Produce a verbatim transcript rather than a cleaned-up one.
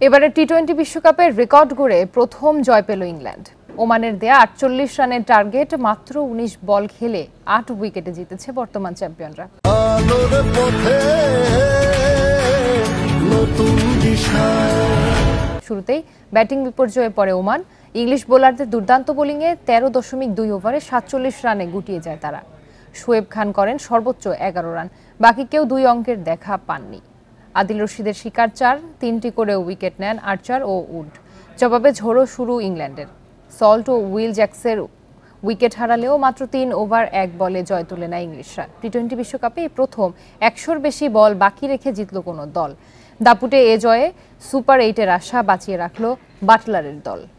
এবারে T twenty বিশ্বকাপের record গড়ে প্রথম জয় পেল ইংল্যান্ড। ওমানের দেয়া আটচল্লিশ রানের টার্গেট মাত্র উনিশ বল খেলে আট উইকেটে জিতেছে বর্তমান চ্যাম্পিয়নরা। শুরুতেই ব্যাটিং বিপর্যয়ে পড়ে ওমান। ইংলিশ বোলারদের দুর্দান্ত বোলিংয়ে তেরো দশমিক দুই ওভারে সাতচল্লিশ রানে গুটিয়ে যায় তারা। শোয়েব খান করেন সর্বোচ্চ এগারো রান, বাকি কেউ দুই অঙ্কের দেখা পাননি। আদিল রশিদের শিকার চার, তিনটি করে উইকেট নেন আর্চার ও উড। জবাবে ঝোড়ো শুরু ইংল্যান্ডের। সল্ট ও উইল জ্যাক্সের উইকেট হারালেও মাত্র তিন ওভার এক বলে জয় তুলে নেয় ইংলিশরা। টি টোয়েন্টি বিশ্বকাপে এই প্রথম একশোর বেশি বল বাকি রেখে জিতল কোনো দল। দাপুটে এ জয়ে সুপার এইটের আশা বাঁচিয়ে রাখল বাটলারের দল।